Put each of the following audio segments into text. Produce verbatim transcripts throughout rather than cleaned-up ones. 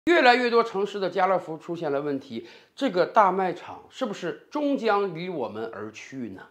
越来越多城市的家乐福出现了问题，这个大卖场是不是终将离我们而去呢？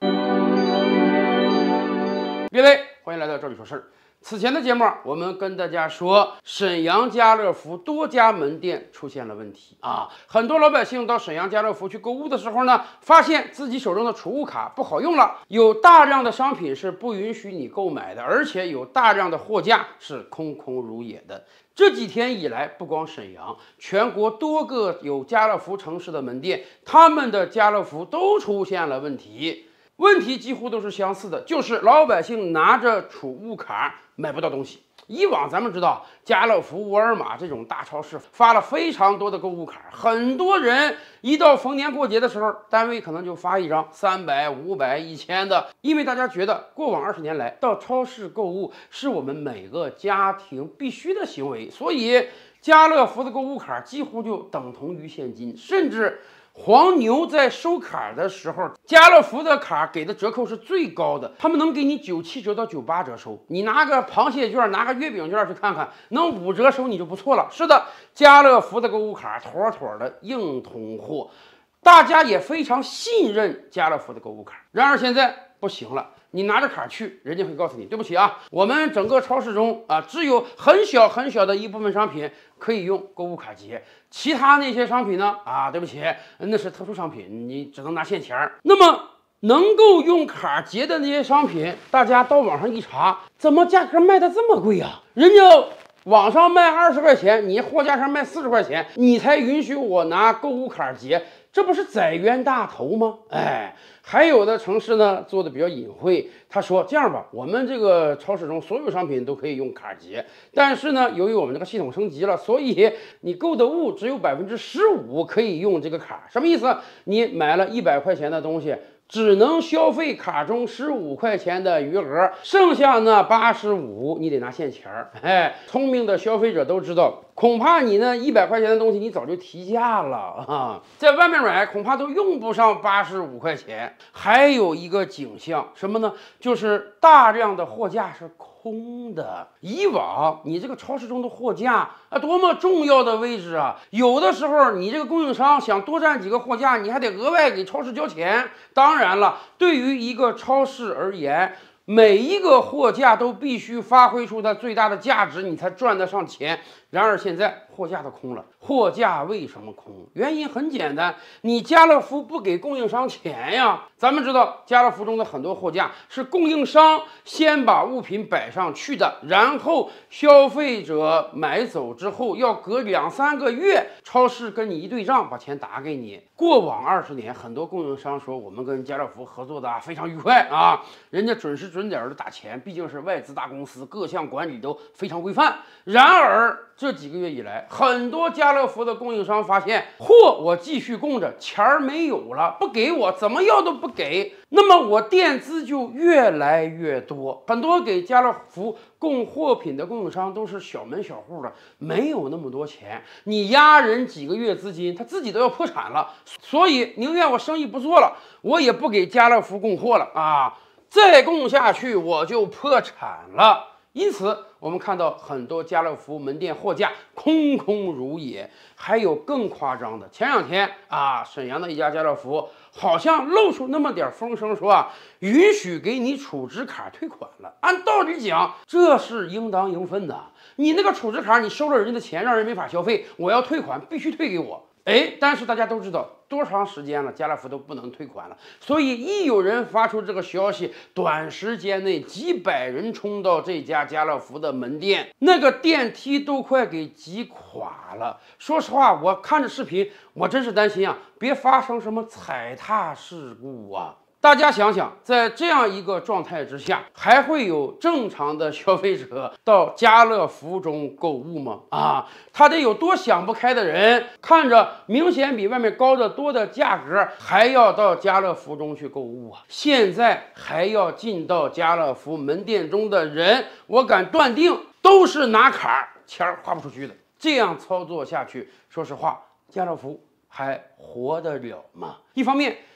各位，欢迎来到这里说事儿。此前的节目，我们跟大家说，沈阳家乐福多家门店出现了问题啊。很多老百姓到沈阳家乐福去购物的时候呢，发现自己手中的储物卡不好用了，有大量的商品是不允许你购买的，而且有大量的货架是空空如也的。这几天以来，不光沈阳，全国多个有家乐福城市的门店，他们的家乐福都出现了问题。问题几乎都是相似的，就是老百姓拿着储物卡买不到东西。以往咱们知道，家乐福、沃尔玛这种大超市发了非常多的购物卡，很多人一到逢年过节的时候，单位可能就发一张三百、五百、一千的，因为大家觉得过往二十年来到超市购物是我们每个家庭必须的行为，所以家乐福的购物卡几乎就等同于现金，甚至黄牛在收卡的时候，家乐福的卡给的折扣是最高的，他们能给你九七折到九八折收。你拿个螃蟹券，拿个月饼券去看看，能五折收你就不错了。是的，家乐福的购物卡妥妥的硬通货，大家也非常信任家乐福的购物卡。然而现在不行了。你拿着卡去，人家会告诉你，对不起啊，我们整个超市中啊，只有很小很小的一部分商品可以用购物卡结，其他那些商品呢，啊，对不起，那是特殊商品，你只能拿现钱儿。那么能够用卡结的那些商品，大家到网上一查，怎么价格卖的这么贵啊？人家网上卖二十块钱，你货架上卖四十块钱，你才允许我拿购物卡结，这不是宰冤大头吗？哎，还有的城市呢做的比较隐晦，他说这样吧，我们这个超市中所有商品都可以用卡结，但是呢，由于我们这个系统升级了，所以你购的物只有百分之十五可以用这个卡。什么意思？你买了一百块钱的东西，只能消费卡中十五块钱的余额，剩下呢八十五你得拿现钱儿。哎，聪明的消费者都知道，恐怕你那一百块钱的东西你早就提价了啊，在外面买恐怕都用不上八十五块钱。还有一个景象什么呢？就是大量的货架是空的。以往你这个超市中的货架啊，多么重要的位置啊！有的时候你这个供应商想多占几个货架，你还得额外给超市交钱。当然了，对于一个超市而言，每一个货架都必须发挥出它最大的价值，你才赚得上钱。然而现在货架都空了，货架为什么空？原因很简单，你家乐福不给供应商钱呀。咱们知道家乐福中的很多货架是供应商先把物品摆上去的，然后消费者买走之后要隔两三个月，超市跟你一对账，把钱打给你。过往二十年，很多供应商说我们跟家乐福合作的非常愉快啊，人家准时准点的打钱，毕竟是外资大公司，各项管理都非常规范。然而这几个月以来，很多家乐福的供应商发现，货我继续供着，钱儿没有了，不给我，怎么要都不给，那么我垫资就越来越多。很多给家乐福供货品的供应商都是小门小户的，没有那么多钱，你压人几个月资金，他自己都要破产了，所以宁愿我生意不做了，我也不给家乐福供货了啊！再供下去我就破产了。因此，我们看到很多家乐福门店货架空空如也，还有更夸张的。前两天啊，沈阳的一家家乐福好像露出那么点风声，说啊，允许给你储值卡退款了。按道理讲，这是应当应分的。你那个储值卡，你收了人家的钱，让人没法消费，我要退款，必须退给我。哎，但是大家都知道，多长时间了，家乐福都不能退款了。所以一有人发出这个消息，短时间内几百人冲到这家家乐福的门店，那个电梯都快给挤垮了。说实话，我看着视频，我真是担心啊，别发生什么踩踏事故啊！大家想想，在这样一个状态之下，还会有正常的消费者到家乐福中购物吗？啊，他得有多想不开的人，看着明显比外面高得多的价格，还要到家乐福中去购物啊！现在还要进到家乐福门店中的人，我敢断定都是拿卡，钱儿花不出去的。这样操作下去，说实话，家乐福还活得了吗？一方面，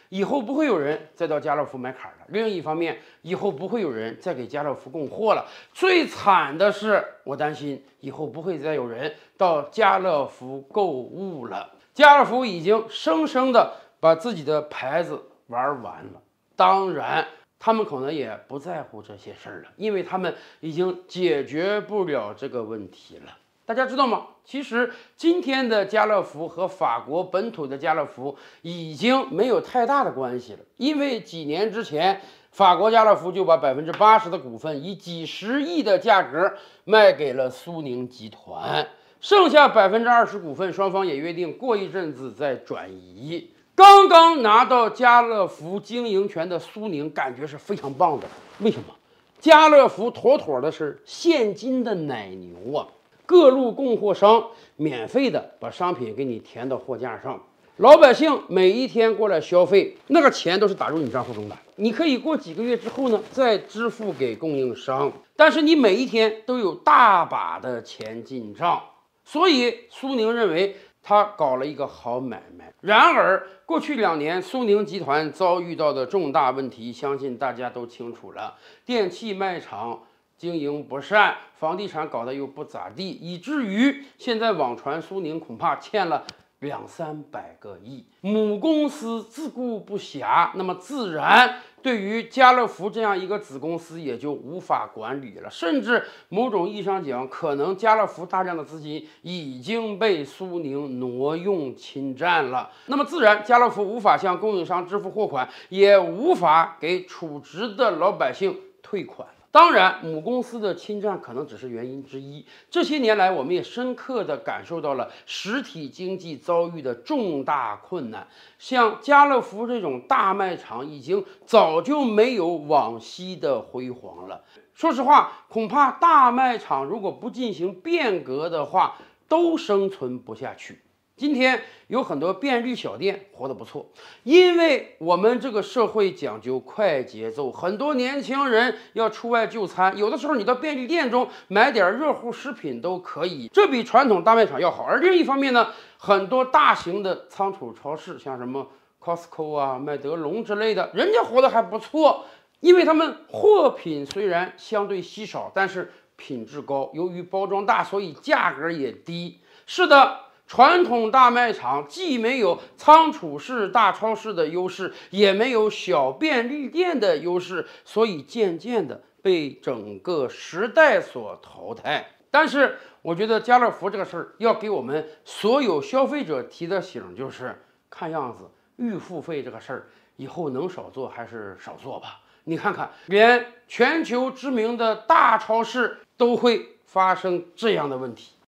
以后不会有人再到家乐福买卡了。另一方面，以后不会有人再给家乐福供货了。最惨的是，我担心以后不会再有人到家乐福购物了。家乐福已经生生的把自己的牌子玩完了。当然，他们可能也不在乎这些事儿了，因为他们已经解决不了这个问题了。大家知道吗？其实今天的家乐福和法国本土的家乐福已经没有太大的关系了，因为几年之前，法国家乐福就把百分之八十的股份以几十亿的价格卖给了苏宁集团，剩下百分之二十股份，双方也约定过一阵子再转移。刚刚拿到家乐福经营权的苏宁感觉是非常棒的，为什么？家乐福妥妥的是现金的奶牛啊！各路供货商免费的把商品给你填到货架上，老百姓每一天过来消费，那个钱都是打入你账户中的。你可以过几个月之后呢，再支付给供应商，但是你每一天都有大把的钱进账。所以苏宁认为他搞了一个好买卖。然而，过去两年苏宁集团遭遇到的重大问题，相信大家都清楚了。电器卖场经营不善，房地产搞得又不咋地，以至于现在网传苏宁恐怕欠了两三百个亿。母公司自顾不暇，那么自然对于家乐福这样一个子公司也就无法管理了，甚至某种意义上讲，可能家乐福大量的资金已经被苏宁挪用侵占了。那么自然，家乐福无法向供应商支付货款，也无法给储值的老百姓退款。当然，母公司的侵占可能只是原因之一。这些年来，我们也深刻地感受到了实体经济遭遇的重大困难。像家乐福这种大卖场，已经早就没有往昔的辉煌了。说实话，恐怕大卖场如果不进行变革的话，都生存不下去。今天有很多便利小店活得不错，因为我们这个社会讲究快节奏，很多年轻人要出外就餐，有的时候你到便利店中买点热乎食品都可以，这比传统大卖场要好。而另一方面呢，很多大型的仓储超市，像什么 Costco 啊、麦德龙之类的，人家活得还不错，因为他们货品虽然相对稀少，但是品质高，由于包装大，所以价格也低。是的，传统大卖场既没有仓储式大超市的优势，也没有小便利店的优势，所以渐渐的被整个时代所淘汰。但是我觉得家乐福这个事儿要给我们所有消费者提的醒，就是看样子预付费这个事儿以后能少做还是少做吧。你看看，连全球知名的大超市都会发生这样的问题。